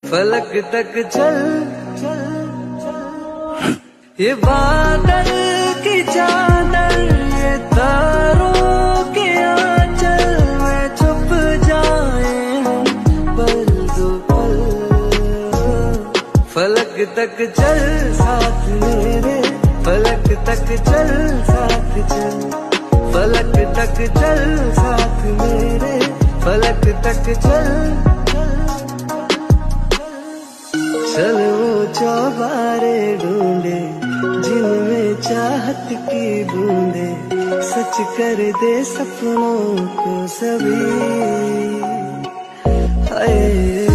फलक तक चल, ये बादल की चादर, ये तारों के आंचल में छुप जाए हम पल दो पल। फलक तक चल साथ मेरे, फलक तक चल साथ चल, फलक तक चल साथ मेरे, फलक तक चल। चल वो चौबारे ढूंढे जिनमें चाहत की बूंदे, सच कर दे सपनों को सभी। हाय